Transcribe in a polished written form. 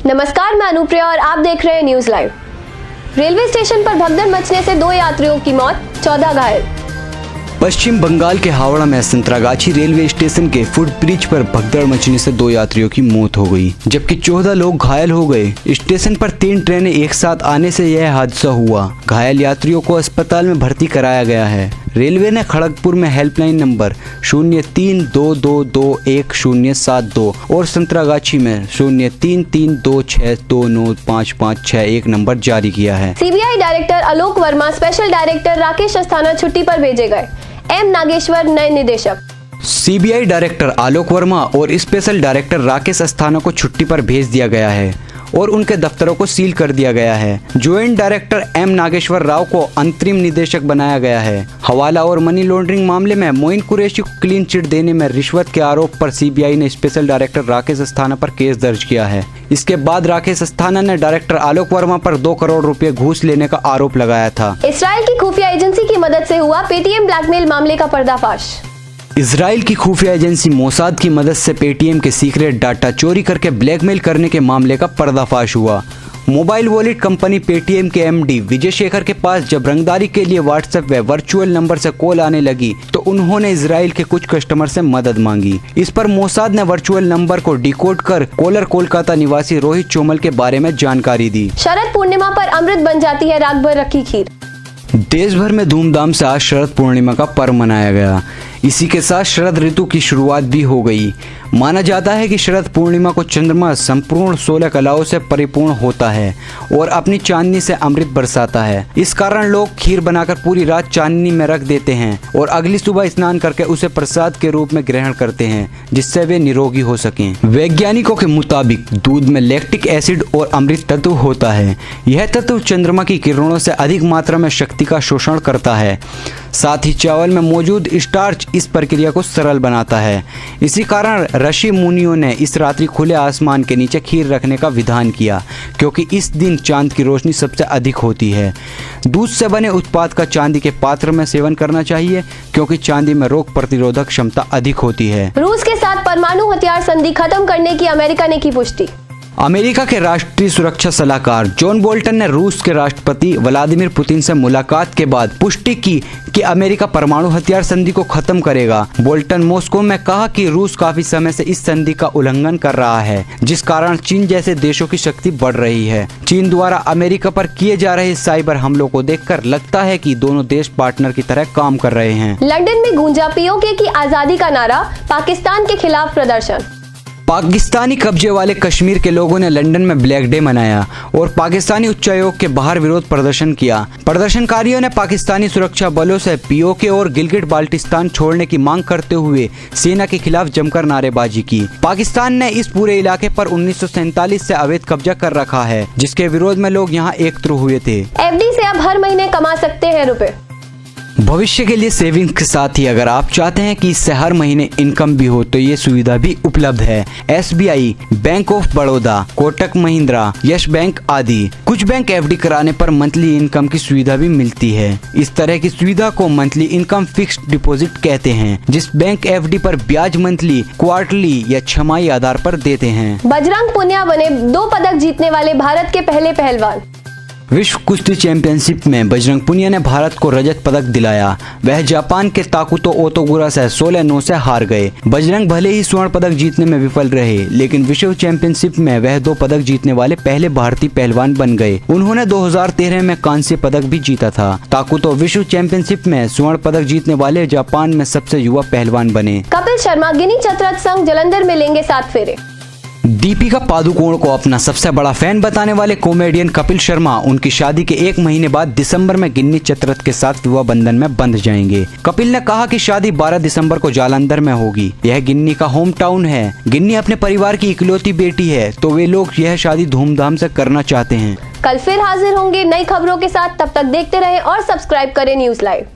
नमस्कार, मैं अनुप्रिया और आप देख रहे हैं न्यूज लाइव। रेलवे स्टेशन पर भगदड़ मचने से 2 यात्रियों की मौत, 14 घायल। पश्चिम बंगाल के हावड़ा में संतरागाछी रेलवे स्टेशन के फुट ब्रिज पर भगदड़ मचने से 2 यात्रियों की मौत हो गई, जबकि 14 लोग घायल हो गए। स्टेशन पर 3 ट्रेनें एक साथ आने से यह हादसा हुआ। घायल यात्रियों को अस्पताल में भर्ती कराया गया है। रेलवे ने खड़गपुर में हेल्पलाइन नंबर 0322211072 और संतरागाछी में 033262955561 नंबर जारी किया है। CBI director Alok Verma, special director Rakesh Asthana छुट्टी पर भेजे गए। एम नागेश्वर नए निदेशक। सीबीआई डायरेक्टर आलोक वर्मा और स्पेशल डायरेक्टर राकेश अस्थाना को छुट्टी पर भेज दिया गया है और उनके दफ्तरों को सील कर दिया गया है। Joint director M Nageshwar Rao को अंतरिम निदेशक बनाया गया है। हवाला और मनी लॉन्ड्रिंग मामले में मोइन कुरैशी को क्लीन चिट देने में रिश्वत के आरोप पर सीबीआई ने स्पेशल डायरेक्टर राकेश अस्थाना पर केस दर्ज किया है। इसके बाद राकेश अस्थाना ने डायरेक्टर आलोक वर्मा पर 2 करोड़ रुपए घूस लेने का आरोप लगाया था। इस्राइल की खुफिया एजेंसी की मदद से हुआ पेटीएम ब्लैकमेल मामले का पर्दाफाश। इजराइल की खुफिया एजेंसी मोसाद की मदद से पेटीएम के सीक्रेट डाटा चोरी करके ब्लैकमेल करने के मामले का पर्दाफाश हुआ। मोबाइल वॉलेट कंपनी पेटीएम के एमडी विजय शेखर के पास जब रंगदारी के लिए व्हाट्सएप व वर्चुअल नंबर से कॉल आने लगी तो उन्होंने इजराइल के कुछ कस्टमर से मदद मांगी। इस पर मोसाद ने वर्चुअल नंबर को डिकोड कर कॉलर कोलकाता निवासी रोहित चोमल के बारे में जानकारी दी। शरद पूर्णिमा पर अमृत बन जाती है रात भर रखी खीर। देश भर में धूमधाम से आज शरद पूर्णिमा का पर्व मनाया गया। इसी के साथ शरद ऋतु की शुरुआत भी हो गई। माना जाता है कि शरद पूर्णिमा को चंद्रमा संपूर्ण 16 कलाओं से परिपूर्ण होता है और अपनी चांदनी से अमृत बरसाता है। इस कारण लोग खीर बनाकर पूरी रात चांदनी में रख देते हैं और अगली सुबह स्नान करके उसे प्रसाद के रूप में ग्रहण करते हैं, जिससे वे निरोगी हो सकें। वैज्ञानिकों के मुताबिक दूध में लैक्टिक एसिड और अमृत तत्व होता है। यह तत्व चंद्रमा की किरणों से अधिक मात्रा में शक्ति का शोषण करता है। साथ ही चावल में मौजूद स्टार्च इस प्रक्रिया को सरल बनाता है। इसी कारण ऋषि मुनियों ने इस रात्रि खुले आसमान के नीचे खीर रखने का विधान किया, क्योंकि इस दिन चांद की रोशनी सबसे अधिक होती है। दूध से बने उत्पाद का चांदी के पात्र में सेवन करना चाहिए, क्योंकि चांदी में रोग प्रतिरोधक क्षमता अधिक होती है। रूस के साथ परमाणु हथियार संधि खत्म करने की अमेरिका ने की पुष्टि। अमेरिका के राष्ट्रीय सुरक्षा सलाहकार जॉन बोल्टन ने रूस के राष्ट्रपति व्लादिमीर पुतिन से मुलाकात के बाद पुष्टि की कि अमेरिका परमाणु हथियार संधि को खत्म करेगा। बोल्टन मॉस्को में कहा कि रूस काफी समय से इस संधि का उल्लंघन कर रहा है, जिस कारण चीन जैसे देशों की शक्ति बढ़ रही है। चीन द्वारा अमेरिका पर किए जा रहे साइबर हमलों को देखकर लगता है कि दोनों देश पार्टनर की तरह काम कर रहे हैं। लंदन में गूंजा पीओके की आजादी का नारा, पाकिस्तान के खिलाफ प्रदर्शन। पाकिस्तानी कब्जे वाले कश्मीर के लोगों ने लंदन में ब्लैक डे मनाया और पाकिस्तानी उच्चायोग के बाहर विरोध प्रदर्शन किया। प्रदर्शनकारियों ने पाकिस्तानी सुरक्षा बलों से पीओके और गिलगिट बाल्टिस्तान छोड़ने की मांग करते हुए सेना के खिलाफ जमकर नारेबाजी की। पाकिस्तान ने इस पूरे इलाके पर 1947 से अवैध कब्जा कर रखा है, जिसके विरोध में लोग यहाँ एकत्र हुए थे। एफडी से अब हर महीने कमा सकते हैं रुपए। भविष्य के लिए सेविंग के साथ ही अगर आप चाहते हैं कि इससे हर महीने इनकम भी हो तो ये सुविधा भी उपलब्ध है। SBI, bank of Baroda, Kotak Mahindra, Yes bank आदि कुछ बैंक एफडी कराने पर मंथली इनकम की सुविधा भी मिलती है। इस तरह की सुविधा को मंथली इनकम फिक्स्ड डिपॉजिट कहते हैं, जिस बैंक एफडी पर ब्याज मंथली, क्वार्टरली या छमाही आधार पर देते हैं। बजरंग पुनिया बने 2 पदक जीतने वाले भारत के पहले पहलवान। विश्व कुश्ती चैंपियनशिप में बजरंग पुनिया ने भारत को रजत पदक दिलाया। वह जापान के ताकुतो ओतोगुरा से 16-9 से हार गए। बजरंग भले ही स्वर्ण पदक जीतने में विफल रहे, लेकिन विश्व चैंपियनशिप में वह 2 पदक जीतने वाले पहले भारतीय पहलवान बन गए। उन्होंने 2013 में कांस्य पदक भी जीता था। ताकुतो विश्व चैंपियनशिप में स्वर्ण पदक जीतने वाले जापान में सबसे युवा पहलवान बने। कपिल शर्मा गिनी चतरथ संघ जलंधर में लेंगे 7 फेरे। दीपिका पादुकोण को अपना सबसे बड़ा फैन बताने वाले कॉमेडियन कपिल शर्मा उनकी शादी के 1 महीने बाद दिसंबर में गिन्नी चतरथ के साथ विवाह बंधन में बंध जाएंगे। कपिल ने कहा कि शादी 12 दिसंबर को जालंधर में होगी। यह गिन्नी का होम टाउन है। गिन्नी अपने परिवार की इकलौती बेटी है, तो वे लोग यह शादी धूमधाम से करना चाहते हैं। कल फिर हाजिर होंगे नई खबरों के साथ। तब तक देखते रहें और सब्सक्राइब करें न्यूज लाइव।